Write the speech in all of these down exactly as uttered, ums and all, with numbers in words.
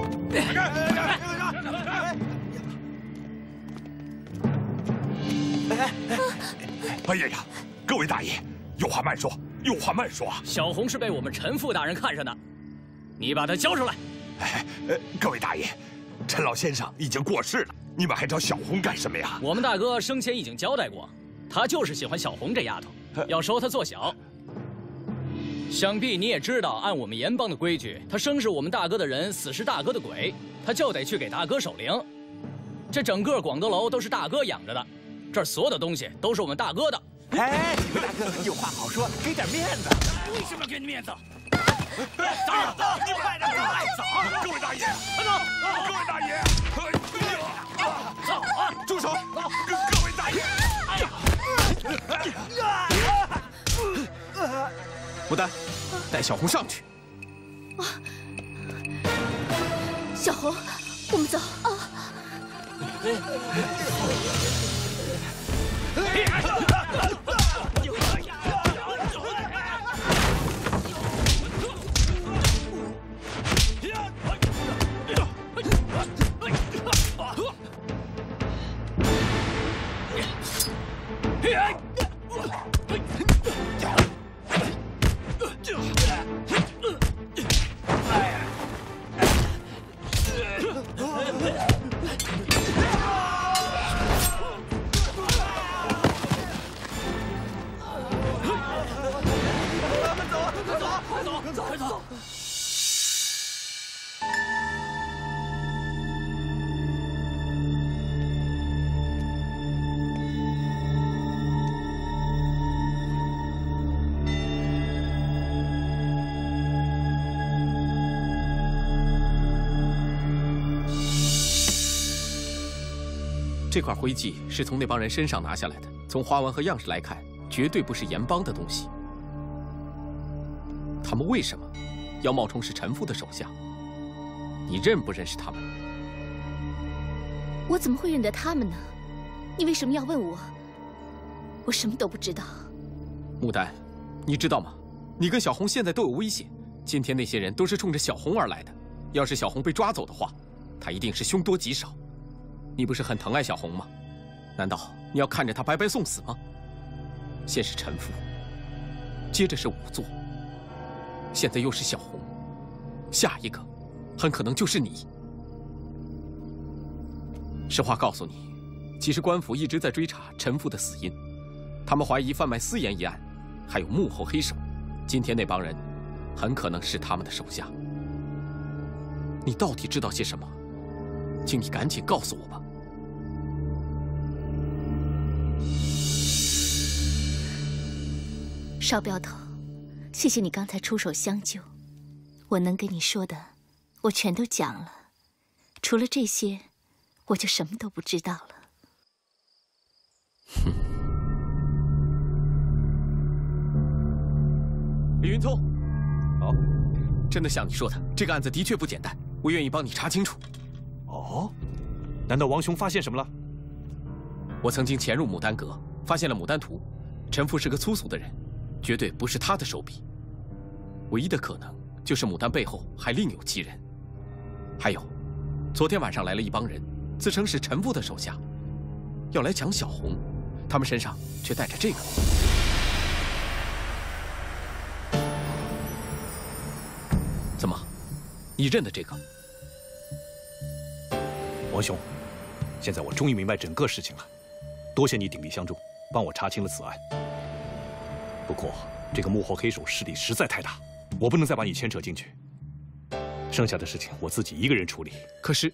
哎呀呀！各位大爷，有话慢说，有话慢说啊！ 小红是被我们陈副大人看上的，你把她交出来。 哎，呃，各位大爷，陈老先生已经过世了，你们还找小红干什么呀？ 我们大哥生前已经交代过，他就是喜欢小红这丫头，要收她做小。想必你也知道，按我们盐帮的规矩，他生是我们大哥的人，死是大哥的鬼，他就得去给大哥守灵。这整个广德楼都是大哥养着的。 这儿所有的东西都是我们大哥的。 哎，几位大哥，有话好说，给点面子。 为什么要给你面子？ 走，你快点快走！ 各位大爷， 快走！ 各位大爷， 走啊！ 住手！各各位大爷！ 牡丹，带小红上去。 小红，我们走啊！ 这块徽记是从那帮人身上拿下来的，从花纹和样式来看，绝对不是盐帮的东西。他们为什么要冒充是陈父的手下？你认不认识他们？ 我怎么会认得他们呢？你为什么要问我？我什么都不知道。 牡丹，你知道吗？你跟小红现在都有危险。今天那些人都是冲着小红而来的。要是小红被抓走的话，她一定是凶多吉少。 你不是很疼爱小红吗？难道你要看着她白白送死吗？先是陈父，接着是仵作，现在又是小红，下一个很可能就是你。实话告诉你，其实官府一直在追查陈父的死因，他们怀疑贩卖私盐一案，还有幕后黑手。今天那帮人很可能是他们的手下。你到底知道些什么？请你赶紧告诉我吧。 少镖头，谢谢你刚才出手相救。我能跟你说的，我全都讲了。除了这些，我就什么都不知道了。 哼。李云聪，哦，真的像你说的，这个案子的确不简单，我愿意帮你查清楚。 哦，难道王兄发现什么了？ 我曾经潜入牡丹阁，发现了牡丹图。陈父是个粗俗的人。 绝对不是他的手笔，唯一的可能就是牡丹背后还另有其人。还有，昨天晚上来了一帮人，自称是陈父的手下，要来抢小红，他们身上却带着这个。怎么，你认得这个？ 王兄，现在我终于明白整个事情了，多谢你鼎力相助，帮我查清了此案。 不过，这个幕后黑手势力实在太大，我不能再把你牵扯进去。剩下的事情我自己一个人处理。 可是，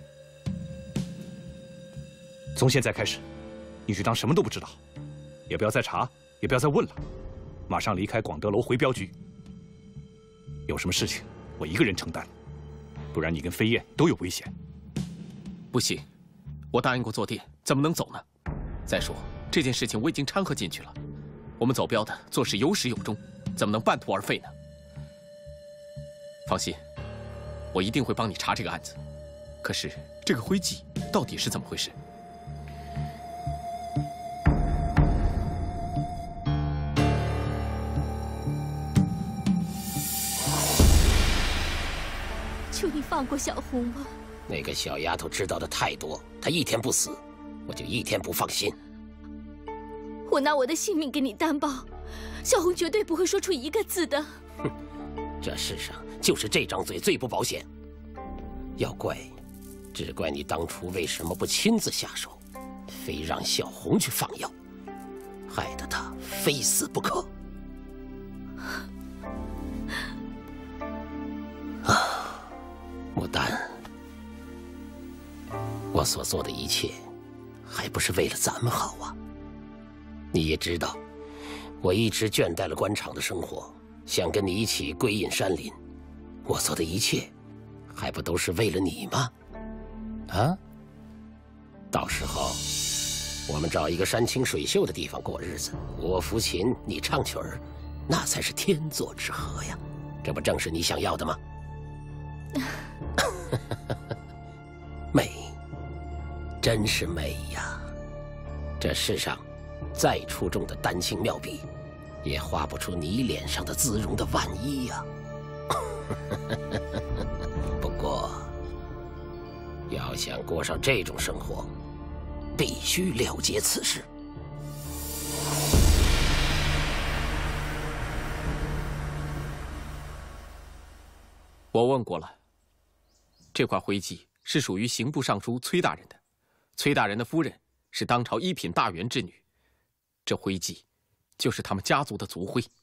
从现在开始，你就当什么都不知道，也不要再查，也不要再问了，马上离开广德楼回镖局。有什么事情，我一个人承担，不然你跟飞燕都有危险。 不行，我答应过坐殿，怎么能走呢？再说这件事情我已经掺和进去了。 我们走镖的做事有始有终，怎么能半途而废呢？放心，我一定会帮你查这个案子。可是这个徽记到底是怎么回事？ 就你放过小红吧。 那个小丫头知道的太多，她一天不死，我就一天不放心。 我拿我的性命给你担保，小红绝对不会说出一个字的。 哼，这世上就是这张嘴最不保险。要怪，只怪你当初为什么不亲自下手，非让小红去放药，害得她非死不可。啊，牡丹，我所做的一切，还不是为了咱们好啊？你也知道，我一直倦怠了官场的生活，想跟你一起归隐山林。我做的一切，还不都是为了你吗？啊？到时候，我们找一个山清水秀的地方过日子，我抚琴，你唱曲儿，那才是天作之合呀！这不正是你想要的吗？美，真是美呀！这世上，再出众的丹青妙笔，也画不出你脸上的姿容的晚衣呀。不过，要想过上这种生活，必须了结此事。 我问过了，这块徽记是属于刑部尚书崔大人的，崔大人的夫人是当朝一品大员之女，这徽记就是他们家族的族徽。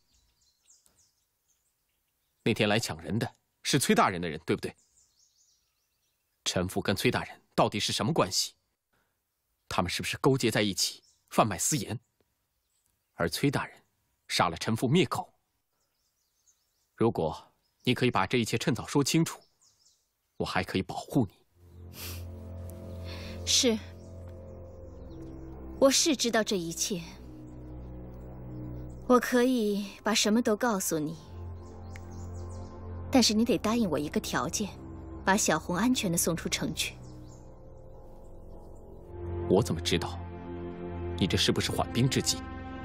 那天来抢人的是崔大人的人，对不对？陈父跟崔大人到底是什么关系？他们是不是勾结在一起贩卖私盐？而崔大人杀了陈父灭口。如果你可以把这一切趁早说清楚，我还可以保护你。 是，我是知道这一切，我可以把什么都告诉你。但是你得答应我一个条件，把小红安全地送出城去。 我怎么知道你这是不是缓兵之计？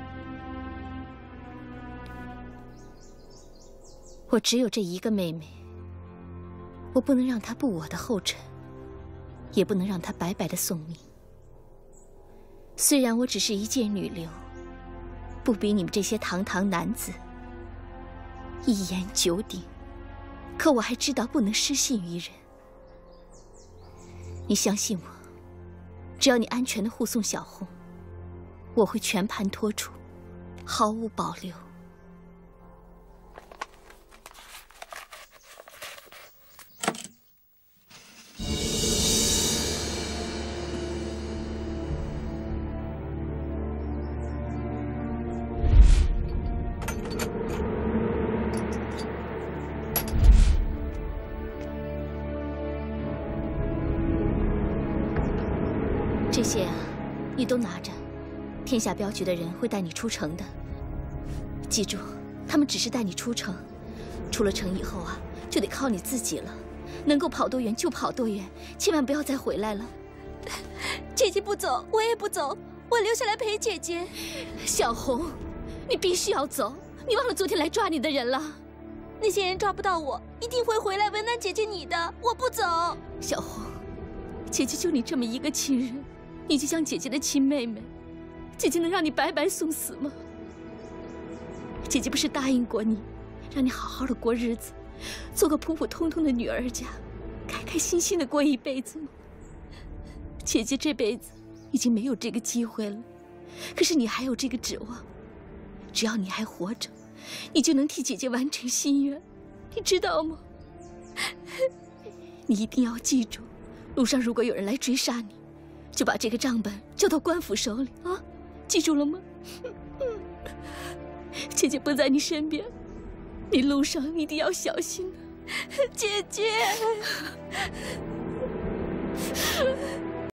我只有这一个妹妹，我不能让她步我的后尘，也不能让她白白的送命。虽然我只是一介女流，不比你们这些堂堂男子一言九鼎，可我还知道不能失信于人。你相信我，只要你安全的护送小红，我会全盘托出，毫无保留。这些啊，你都拿着。天下镖局的人会带你出城的。记住，他们只是带你出城，出了城以后啊，就得靠你自己了。能够跑多远就跑多远，千万不要再回来了。 姐姐不走，我也不走，我留下来陪姐姐。 小红，你必须要走。你忘了昨天来抓你的人了？ 那些人抓不到我，一定会回来为难姐姐你的。我不走。 小红，姐姐就你这么一个亲人。你就像姐姐的亲妹妹，姐姐能让你白白送死吗？姐姐不是答应过你，让你好好的过日子，做个普普通通的女儿家，开开心心的过一辈子吗？姐姐这辈子已经没有这个机会了，可是你还有这个指望。只要你还活着，你就能替姐姐完成心愿，你知道吗？你一定要记住，路上如果有人来追杀你，就把这个账本交到官府手里啊！记住了吗？姐姐不在你身边，你路上一定要小心啊！ 姐姐。